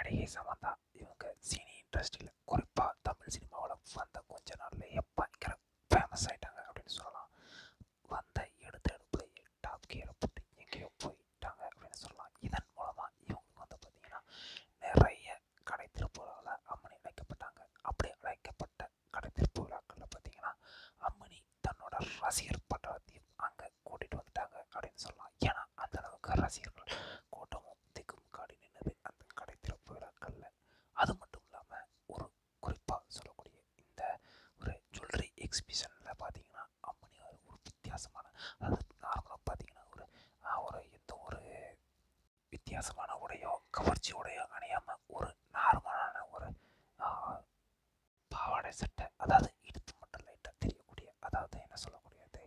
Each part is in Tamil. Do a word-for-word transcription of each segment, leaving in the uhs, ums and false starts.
நடிகை சமந்தா இவங்க சினி இண்டஸ்ட்ரியில் குறிப்பாக தமிழ் சினிமாவில் வந்த கொஞ்ச நாள்லேயே பயங்கர ஃபேமஸ் ஆகிட்டாங்க அப்படின்னு சொல்லலாம். வந்த எடுத்த எடுப்புலேயே டாப் கியரை போட்டு எங்கேயோ போயிட்டாங்க அப்படின்னு சொல்லலாம். இதன் மூலமாக இவங்களுக்கு வந்து பார்த்தீங்கன்னா நிறைய கடை திருப்புகளால் அம்மனி அழைக்கப்பட்டாங்க. அப்படி அழைக்கப்பட்ட கடை திருப்பு விழாக்களில் பார்த்தீங்கன்னா அம்மனி தன்னோட ரசிகர் பட்டாளத்தையும் அங்கே கூட்டிகிட்டு வந்துட்டாங்க அப்படின்னு சொல்லலாம். ஏன்னா அந்த அளவுக்கு ரசிகர்கள் கூட்டமும் திக்கும் காடி நின்னது அந்த கடை திறப்பு விழாக்கள்ல. அது மட்டும் இல்லாமல் ஒரு குறிப்பாக சொல்லக்கூடிய இந்த ஒரு ஜுவல்லரி எக்ஸிபிஷன்ல பார்த்தீங்கன்னா அம்மனி ஒரு வித்தியாசமான, அதாவது நார்மலாக பார்த்தீங்கன்னா ஒரு ஒரு எந்த ஒரு வித்தியாசமான உடையோ கவர்ச்சி உடையோ அணியாமல் ஒரு நார்மலான ஒரு பாவாடை சட்டை, அதாவது இடுப்பு மட்டும் லைட்டாக தெரியக்கூடிய, அதாவது என்ன சொல்லக்கூடியது,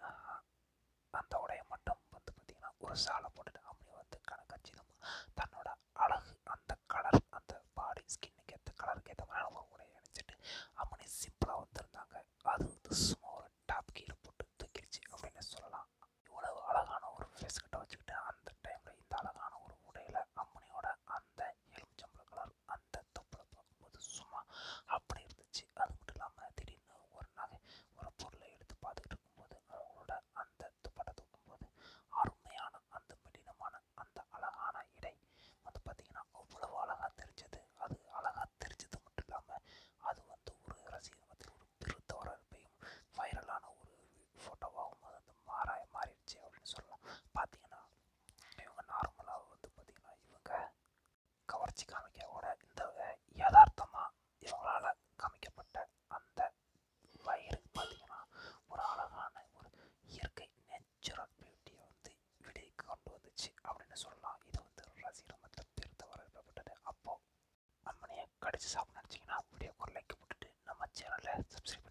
அந்த உடையை மட்டும் வந்து பார்த்தீங்கன்னா ஒரு சாலை போட்டுட்டு அம்மனி வந்து கணக்கச்சிதமாக தன்னோட அழகு அந்த கலர் அந்த பாடி ஸ்கின்னுக்கு ஏற்ற கலருக்கு ஏற்ற மாதிரி ஒரு உடையை அணிச்சிட்டு அம்மனி சிம்பிளாக வந்திருந்தாங்க. அது வந்து சும்மா ஒரு டாப் கீரை போட்டு தூக்கிடுச்சு அப்படின்னு சொல்லலாம். இவ்வளவு அழகான ஒரு ஃபேஸ் கட்டை வச்சுக்கிட்டு அந்த டைமில் இந்த அழகான ஒரு உடையில் அம்மனியோட அந்த எலுமிச்சம்பழ கலர் அந்த தொப்பலை பார்க்கும்போது சும்மா அப்படி இருந்துச்சு. அது மட்டும் இல்லாமல் திடீர்னு ஒரு நகை ஒரு பொருளை எடுத்து பார்த்துக்கிட்டு இருக்கும்போது அவங்களோட அந்த துப்பட்டை தூக்கும்போது அருமையான அந்த மெடினமான அந்த அழகான இடை வந்து பார்த்தீங்கன்னா அவ்வளவு அழகாக தெரிஞ்சது. அது அழகாக தெரிஞ்சது மட்டும் இல்லாமல் அது வந்து ஒரு ரசிகர் மத்தியில் ஒரு பெருத்த வரவேற்பையும் வைரலான ஒரு ஃபோட்டோவாகவும் அது வந்து மாறாய மாறிடுச்சு அப்படின்னு சொல்லலாம். பார்த்தீங்கன்னா இவங்க நார்மலாக வந்து பார்த்தீங்கன்னா இவங்க கவர்ச்சி காமிக்கவோட இந்த யதார்த்தமாக இவங்களால காமிக்கப்பட்ட அந்த வயிறு பார்த்தீங்கன்னா ஒரு அழகான ஒரு இயற்கை நேச்சுரல் பியூட்டியை வந்து விடைக்கு கொண்டு வந்துச்சு அப்படின்னு சொல்லலாம். இது வந்து ரசிகர் மத்தியில் பெருத்த வரவேற்பட்டது. அப்போ அம்மனியை கடிச்சு சாப்பிட நினச்சிங்கன்னா வீடியோக்கு ஒரு லைக் போட்டுட்டு நம்ம சேனலை சப்ஸ்கிரைப்